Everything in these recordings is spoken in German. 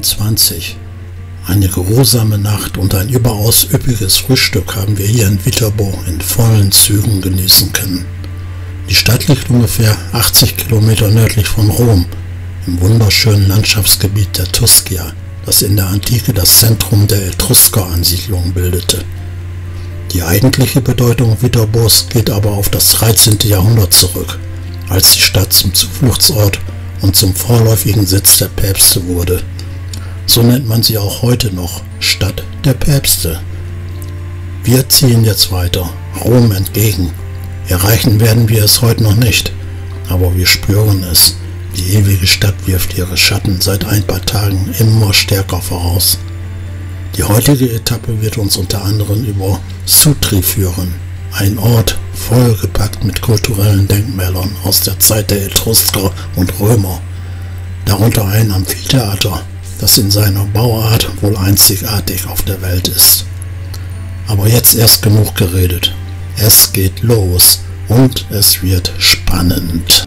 23. Eine geruhsame Nacht und ein überaus üppiges Frühstück haben wir hier in Viterbo in vollen Zügen genießen können. Die Stadt liegt ungefähr 80 Kilometer nördlich von Rom, im wunderschönen Landschaftsgebiet der Tuscia, das in der Antike das Zentrum der Etrusker-Ansiedlung bildete. Die eigentliche Bedeutung Viterbos geht aber auf das 13. Jahrhundert zurück, als die Stadt zum Zufluchtsort und zum vorläufigen Sitz der Päpste wurde. So nennt man sie auch heute noch, Stadt der Päpste. Wir ziehen jetzt weiter, Rom entgegen. Erreichen werden wir es heute noch nicht, aber wir spüren es. Die ewige Stadt wirft ihre Schatten seit ein paar Tagen immer stärker voraus. Die heutige Etappe wird uns unter anderem über Sutri führen, ein Ort vollgepackt mit kulturellen Denkmälern aus der Zeit der Etrusker und Römer, darunter ein Amphitheater, das in seiner Bauart wohl einzigartig auf der Welt ist. Aber jetzt erst genug geredet. Es geht los und es wird spannend.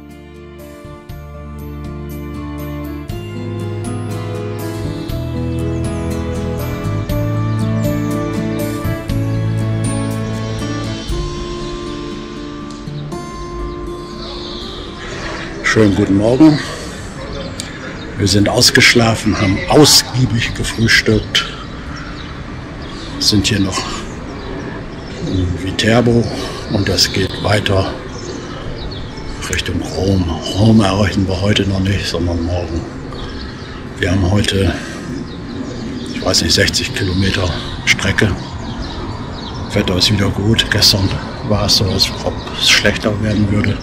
Schönen guten Morgen. Wir sind ausgeschlafen, haben ausgiebig gefrühstückt, sind hier noch in Viterbo und es geht weiter Richtung Rom. Rom erreichen wir heute noch nicht, sondern morgen. Wir haben heute, ich weiß nicht, 60 Kilometer Strecke. Wetter ist wieder gut. Gestern war es so, als ob es schlechter werden würde.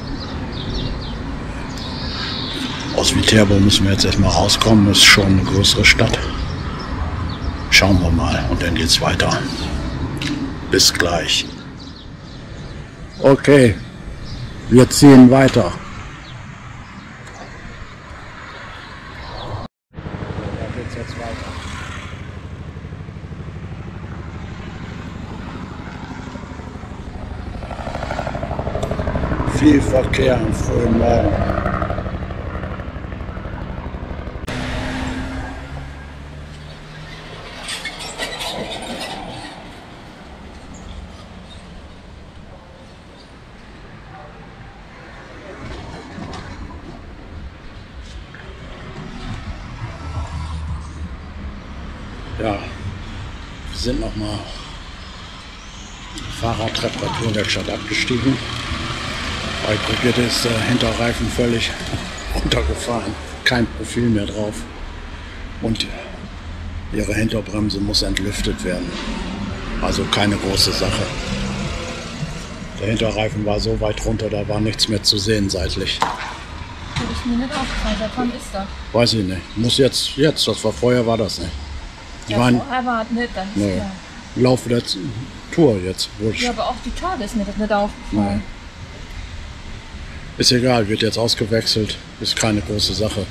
Aus Viterbo müssen wir jetzt erstmal rauskommen, das ist schon eine größere Stadt. Schauen wir mal und dann geht's weiter. Bis gleich. Okay, wir ziehen weiter. Da geht's jetzt weiter. Viel Verkehr am frühen Morgen. Ja, wir sind nochmal Fahrradreparaturwerkstatt abgestiegen. Bei Brigitte ist der Hinterreifen völlig runtergefahren, kein Profil mehr drauf und ihre Hinterbremse muss entlüftet werden. Also keine große Sache. Der Hinterreifen war so weit runter, da war nichts mehr zu sehen seitlich. Hätte ich mir nicht aufgefallen, seit wann ist das? Weiß ich nicht. Muss jetzt, das war vorher, war das nicht. Ja, vorher war es nicht, dann ist nee. klar. Im Laufe der Tour jetzt. Ja, aber auch die Tage ist mir das nicht aufgefallen. Nee. Ist egal, wird jetzt ausgewechselt. Ist keine große Sache.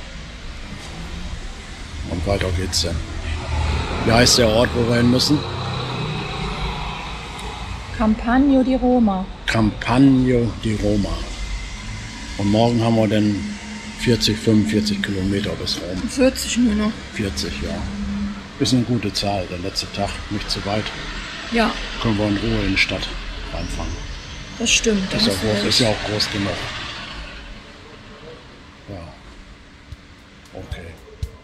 Und weiter geht's dann. Wie heißt der Ort, wo wir hin müssen? Campagno di Roma. Campagno di Roma. Und morgen haben wir dann 40, 45 Kilometer bis Rom. 40 nur noch. 40, ja. Ist eine gute Zahl, der letzte Tag, nicht zu weit. Ja. Können wir in Ruhe in die Stadt anfangen. Das stimmt. Ist ja auch groß genug. Ja. Okay.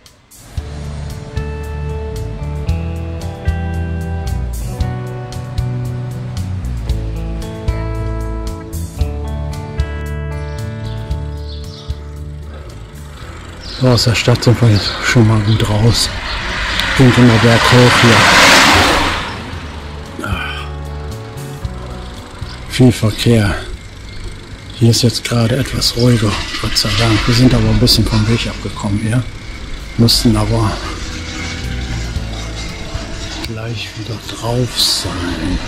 So, aus der Stadt sind wir jetzt schon mal gut raus. Ging immer Berg hoch hier. Viel Verkehr. Hier ist jetzt gerade etwas ruhiger, Gott sei Dank. Wir sind aber ein bisschen vom Weg abgekommen hier. Müssten aber gleich wieder drauf sein.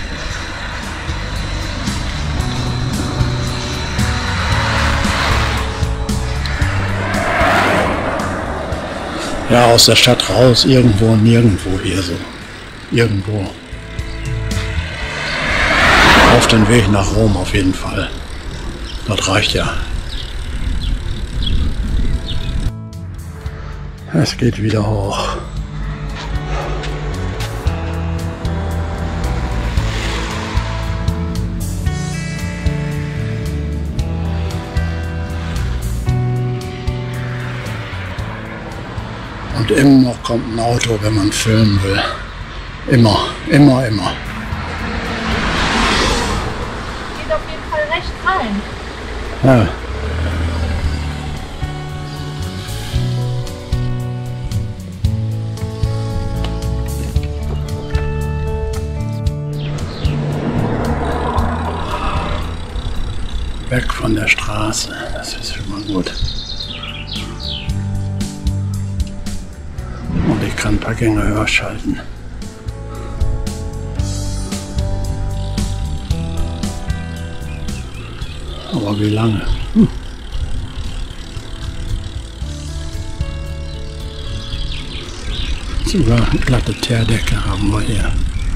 Ja, aus der Stadt raus, irgendwo, nirgendwo hier so. Irgendwo. Auf den Weg nach Rom auf jeden Fall. Das reicht ja. Es geht wieder hoch. Und immer kommt ein Auto, wenn man filmen will. Immer, immer, immer. Geht auf jeden Fall recht rein. Ja. Weg von der Straße, das ist schon mal gut. Und ich kann ein paar Gänge höher schalten. Aber wie lange? Sogar eine glatte Teerdecke haben wir hier.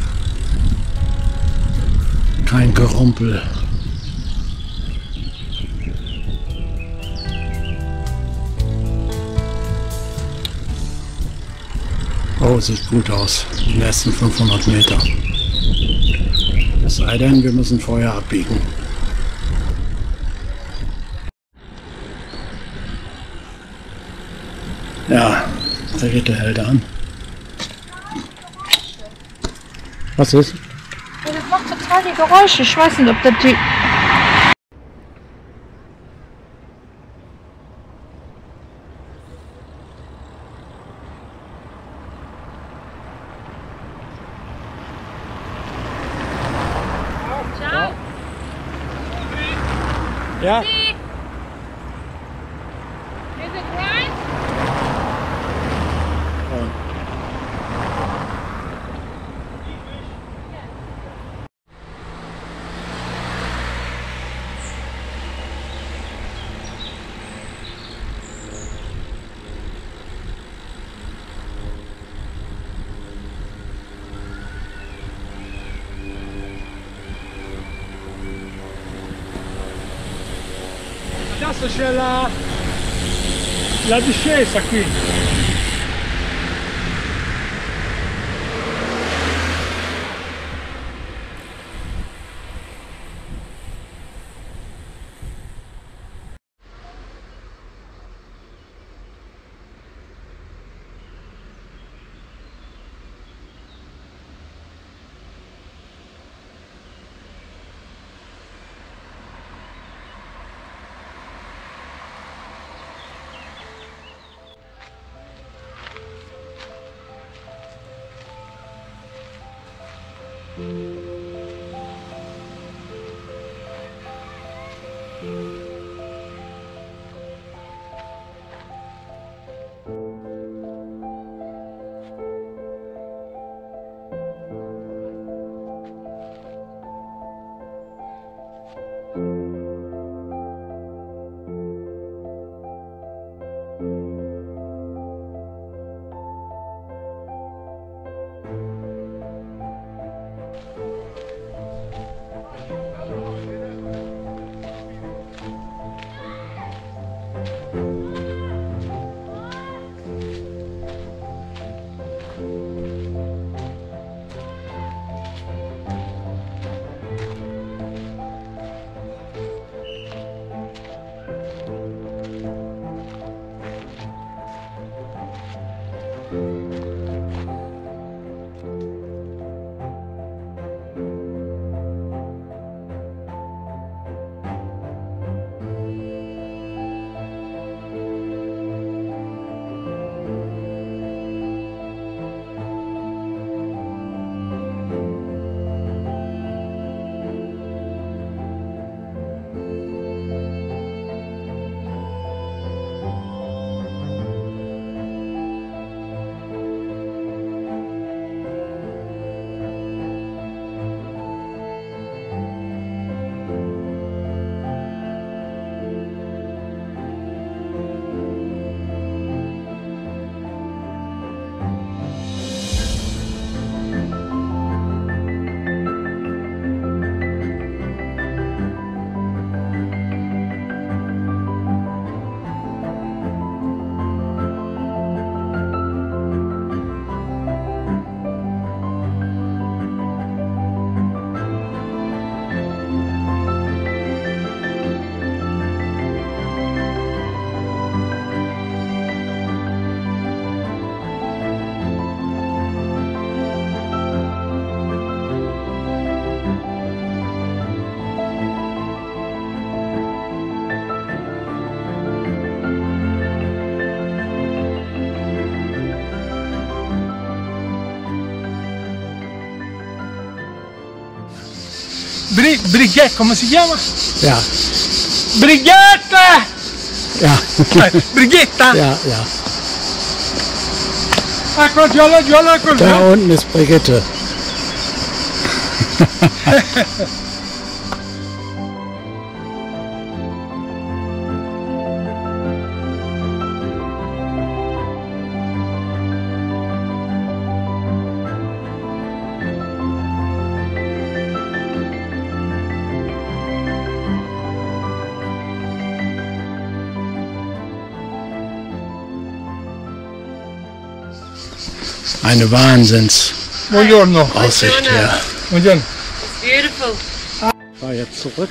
Kein Gerumpel. Oh, sieht gut aus. Die letzten 500 Meter. Es sei denn, wir müssen vorher abbiegen. Ja, da geht der Held an. Was ist? Ja, das macht total die Geräusche. Ich weiß nicht, ob das die... Ja. Is it right? Adesso c'è la discesa qui. Brighetta, come si chiama? Ja, Brighetta! ja, Brighetta? ja, ja. Ecco, giallo, Da unten ist Brigitte. Eine Wahnsinnsaussicht, Buongiorno. ja. Buongiorno. Beautiful. Ich fahre jetzt zurück.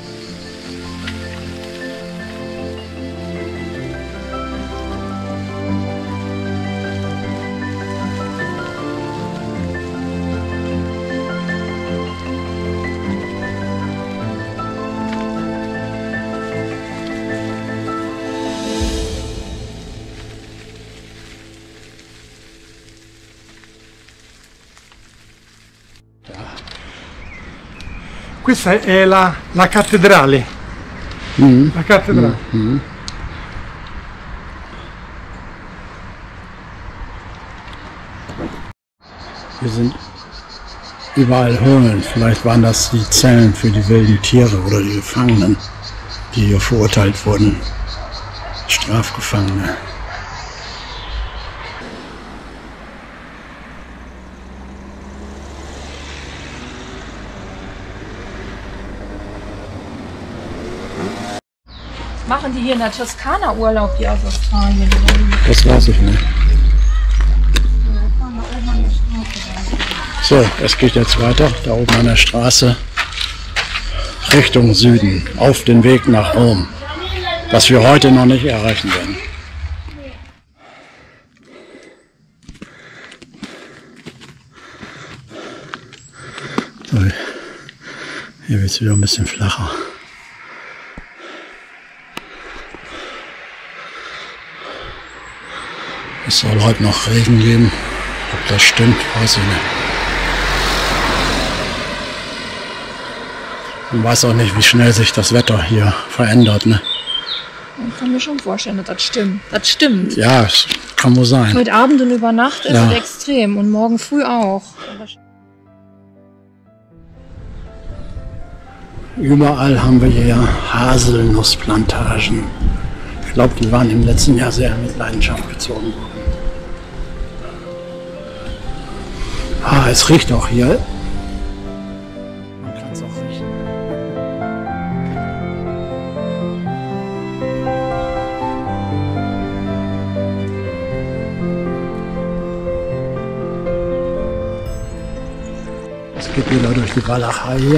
Questa è la cattedrale. La cattedrale. Hier sind überall Höhlen. Vielleicht waren das die Zellen für die wilden Tiere oder die Gefangenen, die hier verurteilt wurden. Strafgefangene. Machen die hier in der Toskana Urlaub, die aus Australien? Das weiß ich nicht. So, es geht jetzt weiter, da oben an der Straße, Richtung Süden, auf den Weg nach Rom, was wir heute noch nicht erreichen werden. So, hier wird es wieder ein bisschen flacher. Es soll heute noch Regen geben. Ob das stimmt, weiß ich nicht. Man weiß auch nicht, wie schnell sich das Wetter hier verändert. Ne? Ich kann mir schon vorstellen, dass das stimmt. Das stimmt. Ja, es kann wohl sein. Heute Abend und über Nacht ist Ja. es extrem und morgen früh auch. Überall haben wir hier Haselnussplantagen. Ich glaube, die waren im letzten Jahr sehr mit Leidenschaft gezogen worden. Ah, es riecht auch hier. Man kann es auch riechen. Es geht wieder durch die Walachei hier.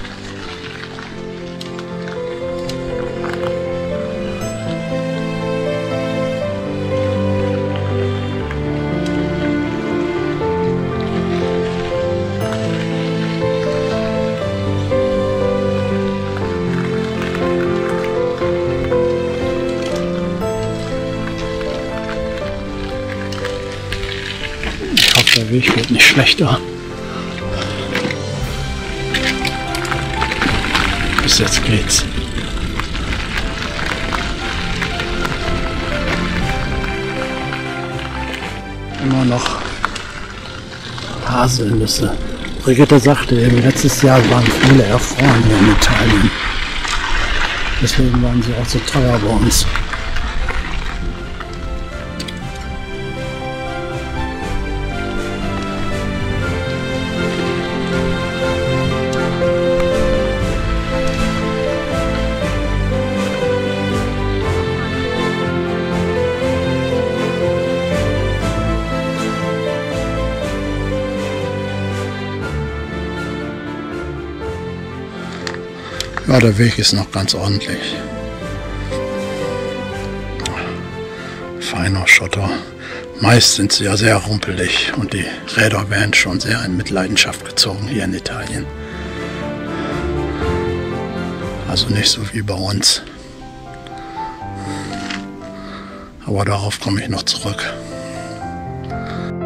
Ich hoffe, der Weg wird nicht schlechter. Bis jetzt geht's. Immer noch Haselnüsse. Brigitte sagte eben, letztes Jahr waren viele erfroren hier in Italien. Deswegen waren sie auch so teuer bei uns. Ja, der Weg ist noch ganz ordentlich. Feiner Schotter. Meist sind sie ja sehr rumpelig und die Räder werden schon sehr in Mitleidenschaft gezogen hier in Italien. Also nicht so wie bei uns. Aber darauf komme ich noch zurück.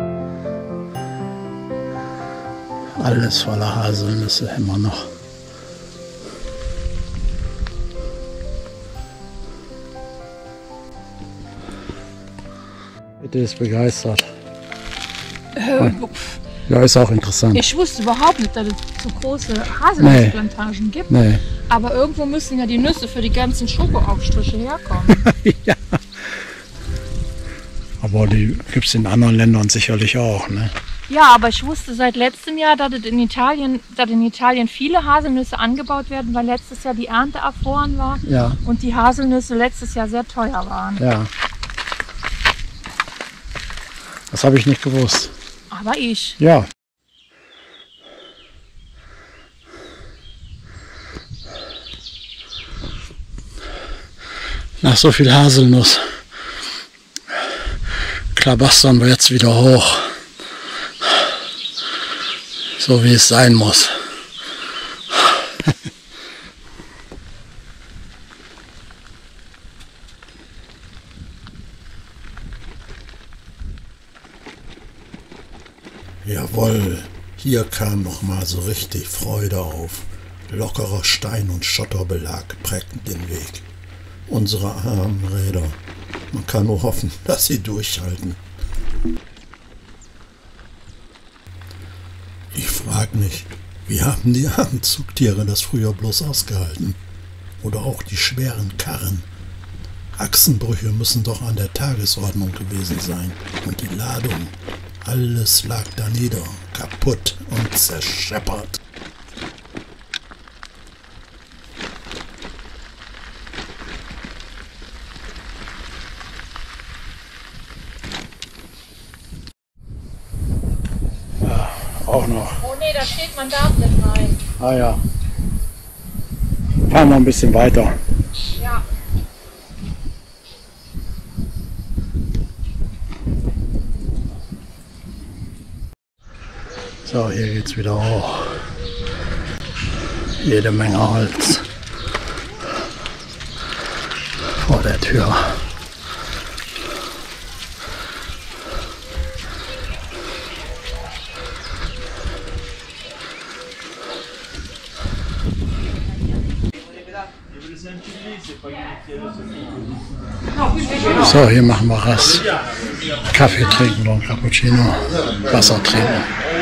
Alles voller Haselnüsse immer noch. Annette ist begeistert. Ja, ist auch interessant. Ich wusste überhaupt nicht, dass es so große Haselnussplantagen gibt. Nee. Aber irgendwo müssen ja die Nüsse für die ganzen Schokoaufstriche herkommen. Ja. Aber die gibt es in anderen Ländern sicherlich auch, ne? Ja, aber ich wusste seit letztem Jahr, dass in Italien viele Haselnüsse angebaut werden, weil letztes Jahr die Ernte erfroren war Ja. und die Haselnüsse letztes Jahr sehr teuer waren. Ja. Das habe ich nicht gewusst. Aber ich. Ja. Nach so viel Haselnuss klabastern wir jetzt wieder hoch. So wie es sein muss. Jawohl, hier kam noch mal so richtig Freude auf. Lockerer Stein- und Schotterbelag prägten den Weg. Unsere armen Räder. Man kann nur hoffen, dass sie durchhalten. Ich frage mich, wie haben die armen Zugtiere das früher bloß ausgehalten? Oder auch die schweren Karren. Achsenbrüche müssen doch an der Tagesordnung gewesen sein. Und die Ladung, alles lag da nieder, kaputt und zerscheppert. Ja, auch noch. Oh nee, da steht, man darf nicht rein. Ah ja. Fahren wir ein bisschen weiter. Ja. So, hier geht's wieder hoch. Jede Menge Holz vor der Tür. So, hier machen wir Rast. Kaffee trinken und Cappuccino, Wasser trinken.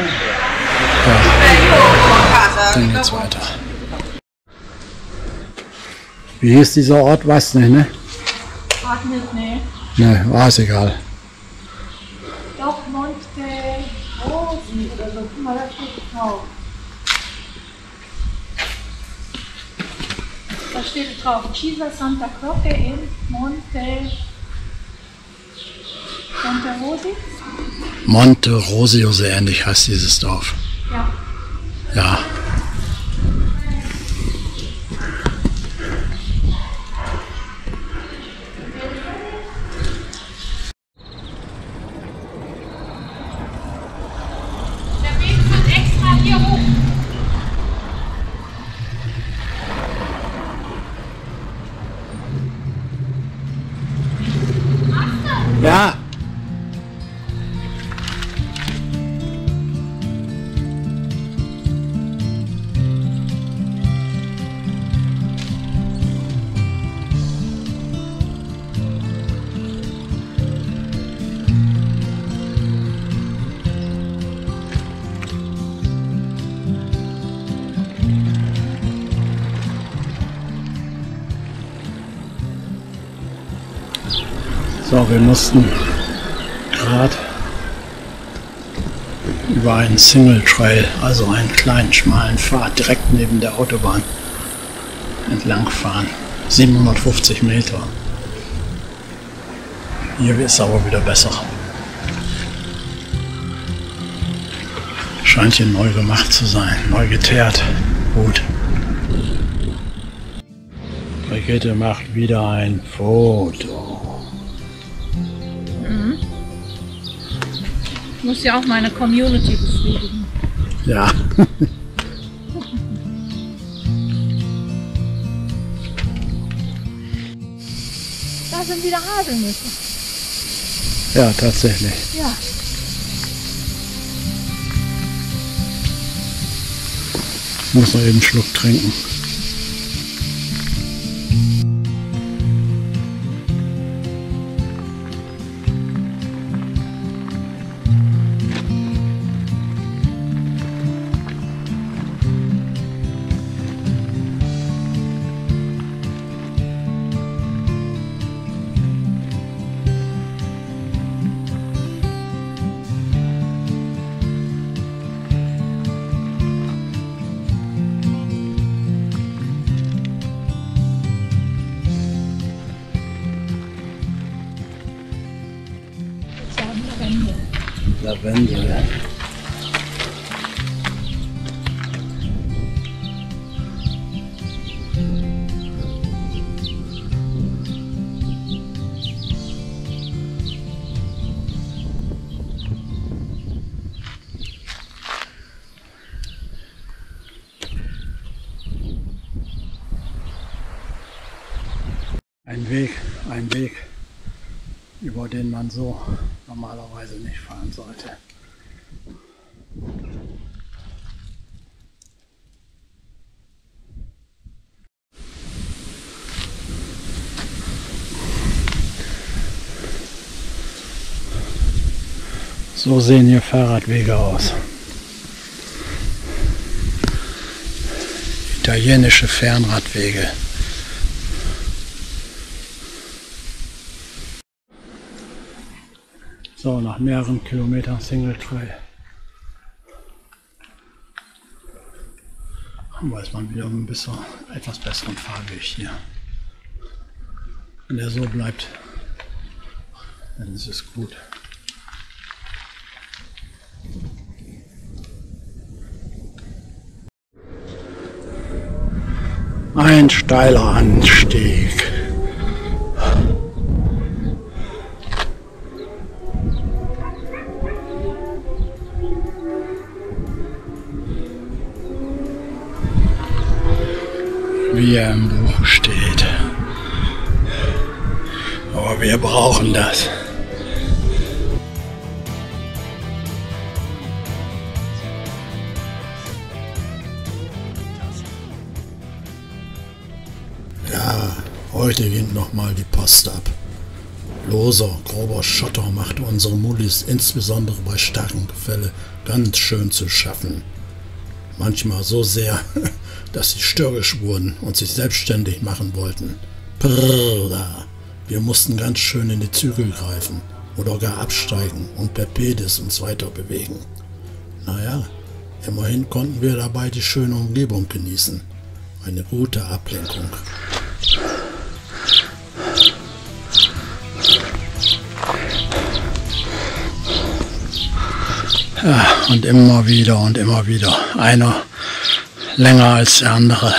Ja, dann geht's weiter. Wie hieß dieser Ort? Weiß nicht, ne? Frag nicht, nee. Ne, war es egal. Doch, Monte Rosi oder so. Guck mal, da steht drauf. Da steht drauf, Chiesa Santa Croce in Monte Rosi? Monte Rosio, sehr ähnlich heißt dieses Dorf. Ja. Ja. Der Weg führt extra hier hoch. Ja. So, wir mussten gerade über einen Single Trail, also einen kleinen schmalen Pfad direkt neben der Autobahn entlang fahren. 750 Meter. Hier ist es aber wieder besser. Scheint hier neu gemacht zu sein, neu geteert. Gut. Brigitte macht wieder ein Foto. Ich muss ja auch meine Community befriedigen. Ja. Da sind wieder Haselnüsse. Ja, tatsächlich. Ja. Ich muss noch eben einen Schluck trinken. Lavendel. Ein Weg, über den man so normalerweise nicht fahren sollte. So sehen hier Fahrradwege aus. Italienische Fernradwege. So, nach mehreren Kilometern Single Trail haben wir jetzt mal wieder ein bisschen etwas besseren Fahrweg hier. Wenn der so bleibt, dann ist es gut. Ein steiler Anstieg. Wie er im Buch steht. Aber wir brauchen das. Ja, heute ging nochmal die Post ab. Loser, grober Schotter machte unsere Mullis insbesondere bei starkem Gefälle ganz schön zu schaffen. Manchmal so sehr, dass sie störrisch wurden und sich selbstständig machen wollten. Prrrr, wir mussten ganz schön in die Zügel greifen oder gar absteigen und per Pedis uns weiter bewegen. Naja, immerhin konnten wir dabei die schöne Umgebung genießen. Eine gute Ablenkung. Ja, und immer wieder und immer wieder. Einer länger als der andere.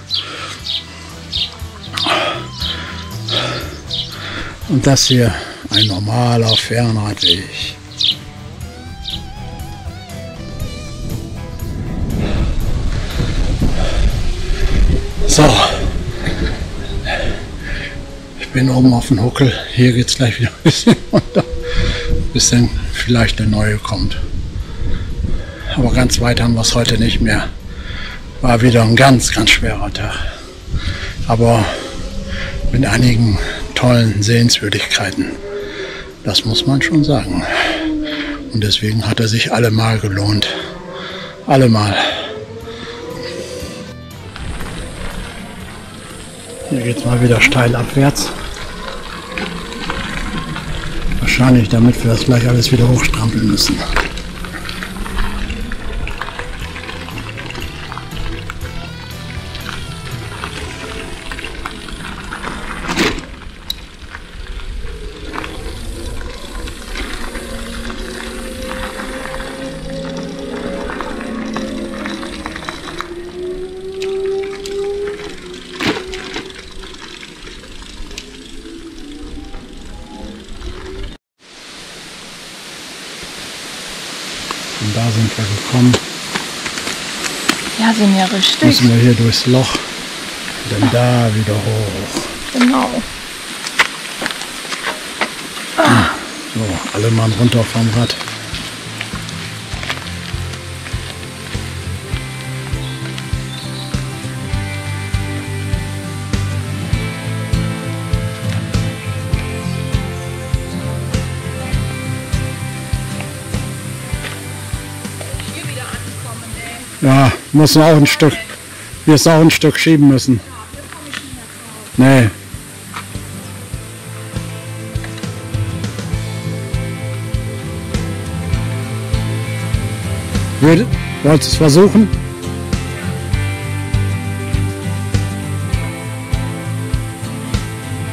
Und das hier ein normaler Fernradweg. So. Ich bin oben auf dem Huckel. Hier geht es gleich wieder ein bisschen runter. Bis dann vielleicht der neue kommt. Aber ganz weit haben wir es heute nicht mehr. War wieder ein ganz, ganz schwerer Tag. Aber mit einigen tollen Sehenswürdigkeiten. Das muss man schon sagen. Und deswegen hat er sich allemal gelohnt. Allemal. Hier geht es mal wieder steil abwärts. Wahrscheinlich, damit wir das gleich alles wieder hochstrampeln müssen. Und da sind wir gekommen. Ja, sind ja richtig. Müssen wir hier durchs Loch, dann da wieder hoch. Genau. So, alle Mann runter vom Rad. Ja, muss auch ein Stück. Wir ist auch ein Stück schieben müssen. Nee. Wolltest du es versuchen?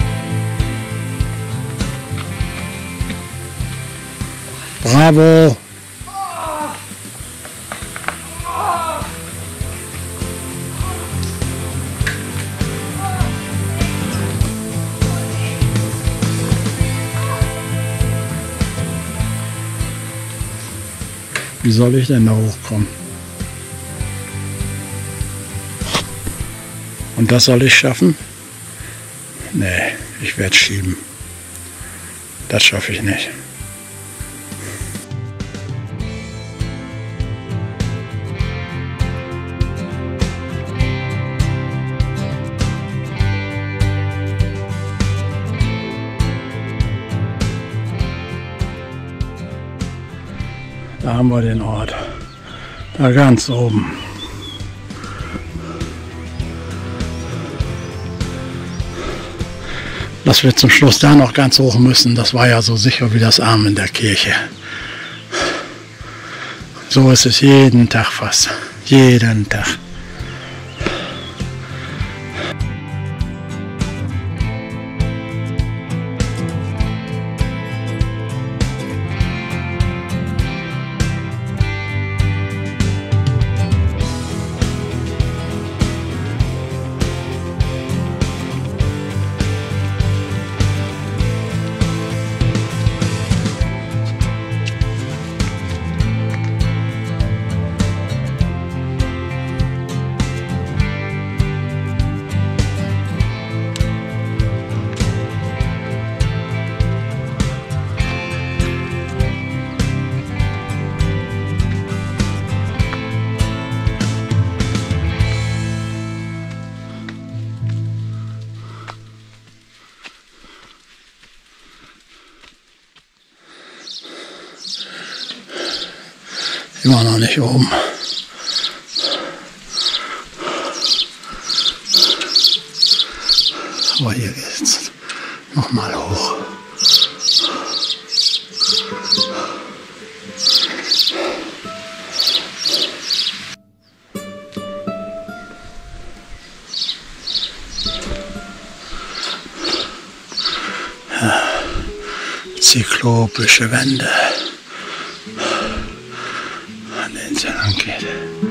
Bravo! Wie soll ich denn da hochkommen? Und das soll ich schaffen? Nee, ich werde schieben. Das schaffe ich nicht. Da haben wir den Ort. Da ganz oben. Dass wir zum Schluss da noch ganz hoch müssen, das war ja so sicher wie das Amen in der Kirche. So ist es jeden Tag fast. Jeden Tag. Immer noch nicht oben. Aber hier geht's nochmal hoch. Ja, zyklopische Wände. Lang geht.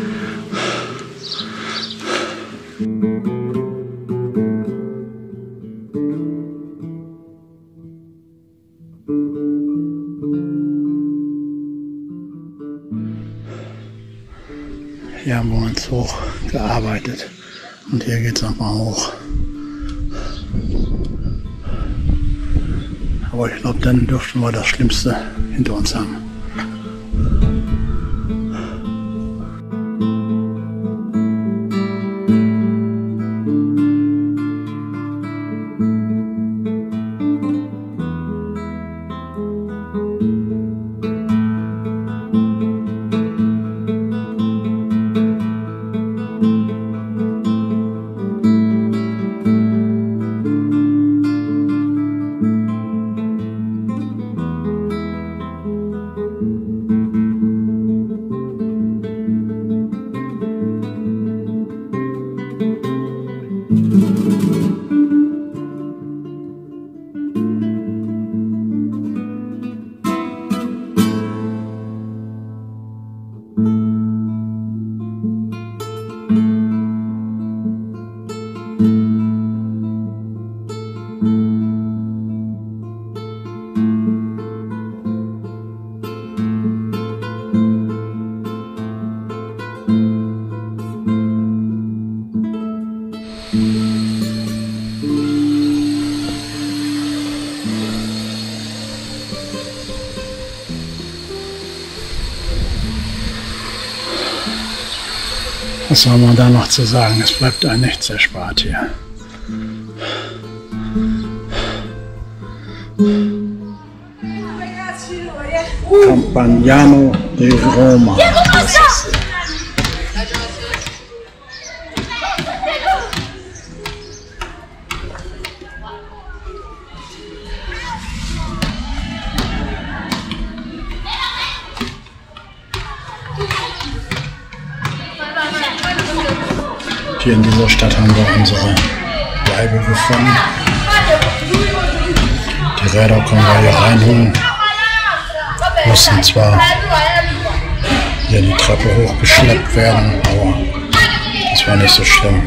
Hier haben wir uns hochgearbeitet und hier geht es nochmal hoch. Aber ich glaube, dann dürften wir das Schlimmste hinter uns haben. Was soll man da noch zu sagen? Es bleibt einem nichts erspart hier. Campagnano di Roma. Hier in dieser Stadt haben wir unsere Bleibe gefunden. Die Räder können wir hier reinholen. Mussten zwar hier die Treppe hochgeschleppt werden, aber das war nicht so schlimm.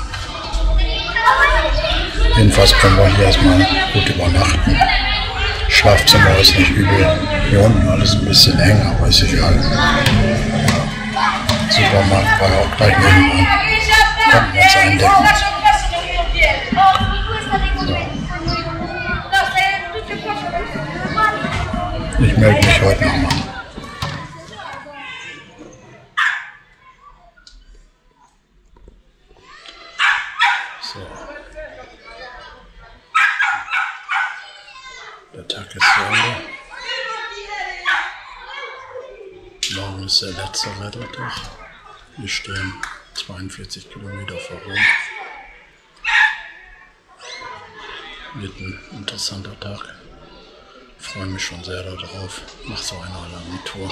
Jedenfalls können wir hier erstmal gut übernachten. Schlafzimmer ist nicht übel. Hier unten alles ein bisschen eng, aber ist egal. Ja. Supermarkt war auch gleich nebenan. Konnten wir uns eindecken. So. Ich melde mich heute nochmal. So. Der Tag ist zu Ende. Morgen ist der letzte Rettertag. Wir stehen 42 Kilometer vor Rom. Wird ein interessanter Tag. Ich freue mich schon sehr darauf, nach so einer langen Tour.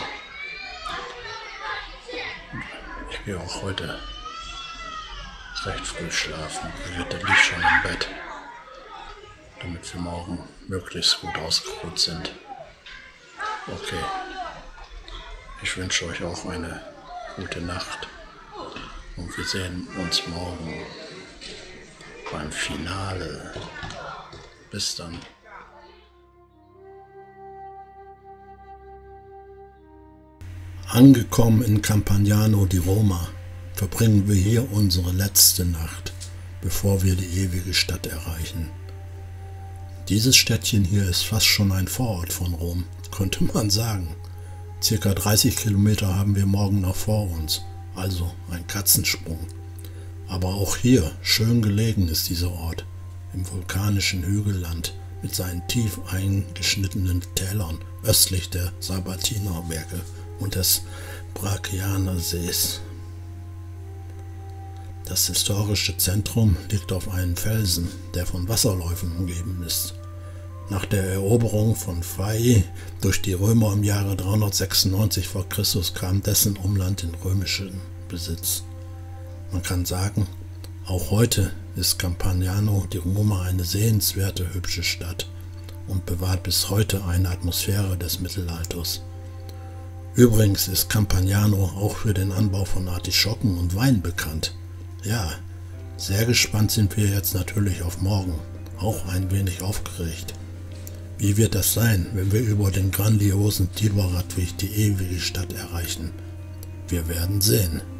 Ich gehe auch heute recht früh schlafen. Brigitte liegt schon im Bett, damit wir morgen möglichst gut ausgeruht sind. Okay. Ich wünsche euch auch eine gute Nacht und wir sehen uns morgen beim Finale. Bis dann. Angekommen in Campagnano di Roma, verbringen wir hier unsere letzte Nacht, bevor wir die ewige Stadt erreichen. Dieses Städtchen hier ist fast schon ein Vorort von Rom, könnte man sagen. Circa 30 Kilometer haben wir morgen noch vor uns, also ein Katzensprung. Aber auch hier schön gelegen ist dieser Ort, im vulkanischen Hügelland mit seinen tief eingeschnittenen Tälern östlich der Sabatinerberge und des Braccianer Sees. Das historische Zentrum liegt auf einem Felsen, der von Wasserläufen umgeben ist. Nach der Eroberung von Veii durch die Römer im Jahre 396 v. Chr. kam dessen Umland in römischen Besitz. Man kann sagen, auch heute ist Campagnano di Roma eine sehenswerte, hübsche Stadt und bewahrt bis heute eine Atmosphäre des Mittelalters. Übrigens ist Campagnano auch für den Anbau von Artischocken und Wein bekannt. Ja, sehr gespannt sind wir jetzt natürlich auf morgen, auch ein wenig aufgeregt. Wie wird das sein, wenn wir über den grandiosen Tiberradweg die ewige Stadt erreichen? Wir werden sehen.